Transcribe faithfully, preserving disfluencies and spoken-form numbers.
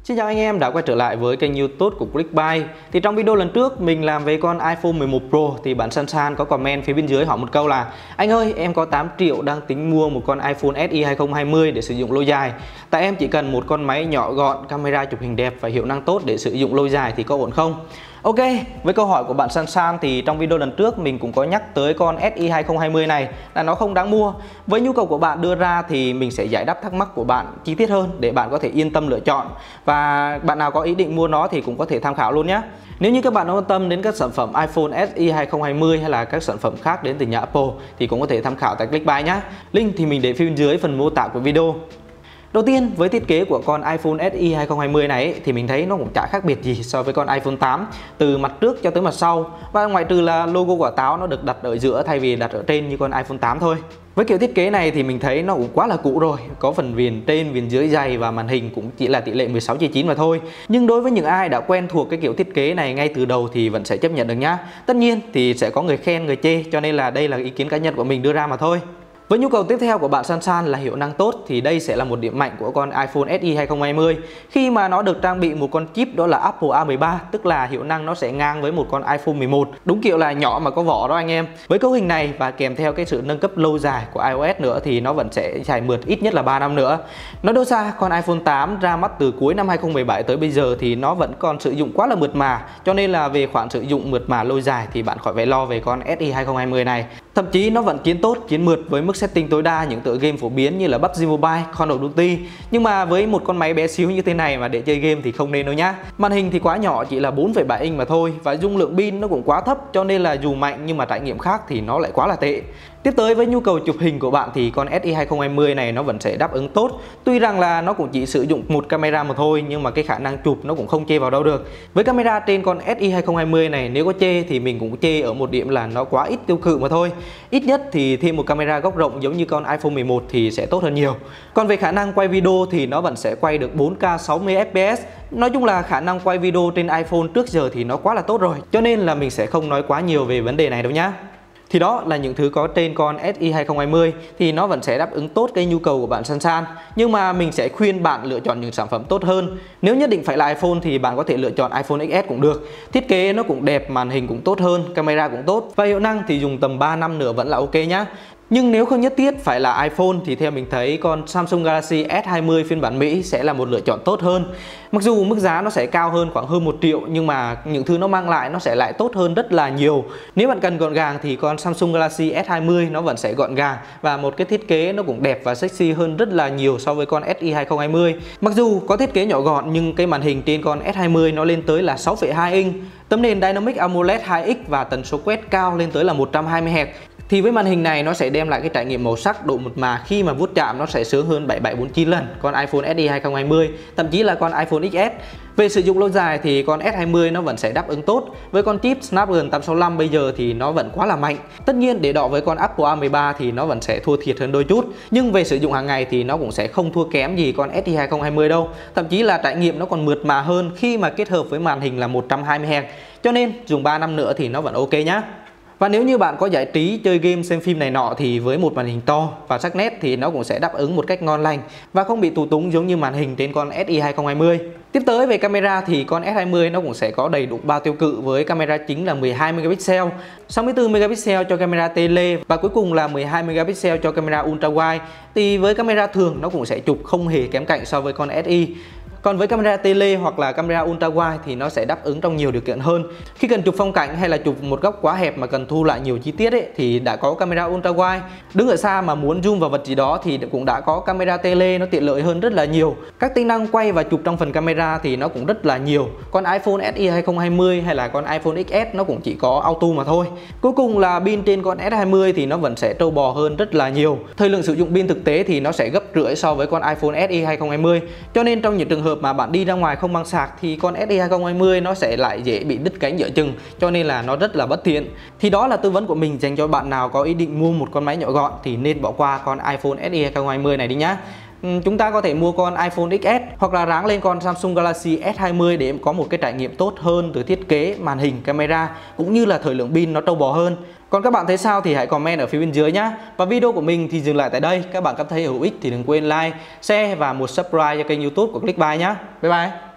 Xin chào anh em đã quay trở lại với kênh YouTube của Clickbuy. Thì trong video lần trước mình làm về con iPhone mười một Pro thì bạn San San có comment phía bên dưới hỏi một câu là: anh ơi, em có tám triệu đang tính mua một con iPhone ét e hai không hai không để sử dụng lâu dài. Tại em chỉ cần một con máy nhỏ gọn, camera chụp hình đẹp và hiệu năng tốt để sử dụng lâu dài thì có ổn không? Ok, với câu hỏi của bạn San San thì trong video lần trước mình cũng có nhắc tới con ét e hai không hai không này là nó không đáng mua. Với nhu cầu của bạn đưa ra thì mình sẽ giải đáp thắc mắc của bạn chi tiết hơn để bạn có thể yên tâm lựa chọn. Và bạn nào có ý định mua nó thì cũng có thể tham khảo luôn nhé. Nếu như các bạn quan tâm đến các sản phẩm iPhone ét e hai không hai không hay là các sản phẩm khác đến từ nhà Apple thì cũng có thể tham khảo tại Clickbuy nhé. Link thì mình để phía bên dưới phần mô tả của video. Đầu tiên, với thiết kế của con iPhone ét e hai không hai không này ấy, thì mình thấy nó cũng chả khác biệt gì so với con iPhone tám từ mặt trước cho tới mặt sau. Và ngoại trừ là logo quả táo nó được đặt ở giữa thay vì đặt ở trên như con iPhone tám thôi. Với kiểu thiết kế này thì mình thấy nó cũng quá là cũ rồi. Có phần viền trên, viền dưới dày và màn hình cũng chỉ là tỷ lệ mười sáu chia chín mà thôi. Nhưng đối với những ai đã quen thuộc cái kiểu thiết kế này ngay từ đầu thì vẫn sẽ chấp nhận được nhá. Tất nhiên thì sẽ có người khen người chê, cho nên là đây là ý kiến cá nhân của mình đưa ra mà thôi. Với nhu cầu tiếp theo của bạn San San là hiệu năng tốt thì đây sẽ là một điểm mạnh của con iPhone ét e hai không hai không khi mà nó được trang bị một con chip đó là Apple A mười ba, tức là hiệu năng nó sẽ ngang với một con iPhone mười một, đúng kiểu là nhỏ mà có vỏ đó anh em. Với cấu hình này và kèm theo cái sự nâng cấp lâu dài của iOS nữa thì nó vẫn sẽ chạy mượt ít nhất là ba năm nữa. Nói đâu xa, con iPhone tám ra mắt từ cuối năm hai không một bảy tới bây giờ thì nó vẫn còn sử dụng quá là mượt mà, cho nên là về khoản sử dụng mượt mà lâu dài thì bạn khỏi phải lo về con ét e hai không hai không này. Thậm chí nó vẫn chiến tốt, chiến mượt với mức setting tối đa những tựa game phổ biến như là pê u bê giê Mobile, Call of Duty. Nhưng mà với một con máy bé xíu như thế này mà để chơi game thì không nên đâu nhá. Màn hình thì quá nhỏ, chỉ là bốn phẩy bảy inch mà thôi, và dung lượng pin nó cũng quá thấp, cho nên là dù mạnh nhưng mà trải nghiệm khác thì nó lại quá là tệ. Tiếp tới với nhu cầu chụp hình của bạn thì con ét e hai không hai không này nó vẫn sẽ đáp ứng tốt. Tuy rằng là nó cũng chỉ sử dụng một camera mà thôi, nhưng mà cái khả năng chụp nó cũng không chê vào đâu được. Với camera trên con ét e hai không hai không này nếu có chê thì mình cũng chê ở một điểm là nó quá ít tiêu cự mà thôi. Ít nhất thì thêm một camera góc rộng giống như con iPhone mười một thì sẽ tốt hơn nhiều. Còn về khả năng quay video thì nó vẫn sẽ quay được bốn K sáu mươi F P S. Nói chung là khả năng quay video trên iPhone trước giờ thì nó quá là tốt rồi, cho nên là mình sẽ không nói quá nhiều về vấn đề này đâu nhá. Thì đó là những thứ có trên con ét e hai không hai không thì nó vẫn sẽ đáp ứng tốt cái nhu cầu của bạn San San. Nhưng mà mình sẽ khuyên bạn lựa chọn những sản phẩm tốt hơn. Nếu nhất định phải là iPhone thì bạn có thể lựa chọn iPhone ích ét cũng được. Thiết kế nó cũng đẹp, màn hình cũng tốt hơn, camera cũng tốt và hiệu năng thì dùng tầm ba năm nữa vẫn là ok nhá. Nhưng nếu không nhất thiết phải là iPhone thì theo mình thấy con Samsung Galaxy S hai mươi phiên bản Mỹ sẽ là một lựa chọn tốt hơn. Mặc dù mức giá nó sẽ cao hơn khoảng hơn một triệu nhưng mà những thứ nó mang lại nó sẽ lại tốt hơn rất là nhiều. Nếu bạn cần gọn gàng thì con Samsung Galaxy S hai mươi nó vẫn sẽ gọn gàng và một cái thiết kế nó cũng đẹp và sexy hơn rất là nhiều so với con ét e hai không hai không. Mặc dù có thiết kế nhỏ gọn nhưng cái màn hình trên con S hai mươi nó lên tới là sáu phẩy hai inch, tấm nền Dynamic AMOLED hai x và tần số quét cao lên tới là một trăm hai mươi héc. Thì với màn hình này nó sẽ đem lại cái trải nghiệm màu sắc, độ mượt mà khi mà vuốt chạm nó sẽ sướng hơn bảy bảy bốn chín lần con iPhone ét e hai không hai không, thậm chí là con iPhone ích ét. Về sử dụng lâu dài thì con S hai mươi nó vẫn sẽ đáp ứng tốt. Với con chip Snapdragon tám sáu lăm bây giờ thì nó vẫn quá là mạnh. Tất nhiên để đọ với con Apple A mười ba thì nó vẫn sẽ thua thiệt hơn đôi chút. Nhưng về sử dụng hàng ngày thì nó cũng sẽ không thua kém gì con ét e hai không hai không đâu. Thậm chí là trải nghiệm nó còn mượt mà hơn khi mà kết hợp với màn hình là một trăm hai mươi héc. Cho nên dùng ba năm nữa thì nó vẫn ok nhá. Và nếu như bạn có giải trí, chơi game, xem phim này nọ thì với một màn hình to và sắc nét thì nó cũng sẽ đáp ứng một cách ngon lành và không bị tù túng giống như màn hình trên con ét e hai không hai không. Tiếp tới về camera thì con S hai mươi nó cũng sẽ có đầy đủ ba tiêu cự với camera chính là mười hai megapixel, sáu mươi tư megapixel cho camera tele và cuối cùng là mười hai megapixel cho camera ultra wide. Thì với camera thường nó cũng sẽ chụp không hề kém cạnh so với con ét e. Còn với camera tele hoặc là camera ultra wide thì nó sẽ đáp ứng trong nhiều điều kiện hơn. Khi cần chụp phong cảnh hay là chụp một góc quá hẹp mà cần thu lại nhiều chi tiết ấy, thì đã có camera ultra wide. Đứng ở xa mà muốn zoom vào vật gì đó thì cũng đã có camera tele, nó tiện lợi hơn rất là nhiều. Các tính năng quay và chụp trong phần camera thì nó cũng rất là nhiều. Con iPhone ét e hai không hai không hay là con iPhone ích ét nó cũng chỉ có auto mà thôi. Cuối cùng là pin trên con S hai mươi thì nó vẫn sẽ trâu bò hơn rất là nhiều. Thời lượng sử dụng pin thực tế thì nó sẽ gấp rưỡi so với con iPhone ét e hai không hai không. Cho nên trong những trường hợp mà bạn đi ra ngoài không mang sạc thì con ét e hai không hai không nó sẽ lại dễ bị đứt cánh giữa chừng, cho nên là nó rất là bất tiện. Thì đó là tư vấn của mình dành cho bạn nào có ý định mua một con máy nhỏ gọn thì nên bỏ qua con iPhone ét e hai không hai không này đi nhá. Chúng ta có thể mua con iPhone ích ét hoặc là ráng lên con Samsung Galaxy S hai mươi để có một cái trải nghiệm tốt hơn từ thiết kế, màn hình, camera cũng như là thời lượng pin nó trâu bò hơn. Còn các bạn thấy sao thì hãy comment ở phía bên dưới nhé. Và video của mình thì dừng lại tại đây. Các bạn cảm thấy hữu ích thì đừng quên like, share và một subscribe cho kênh YouTube của Clickbuy nhé. Bye bye.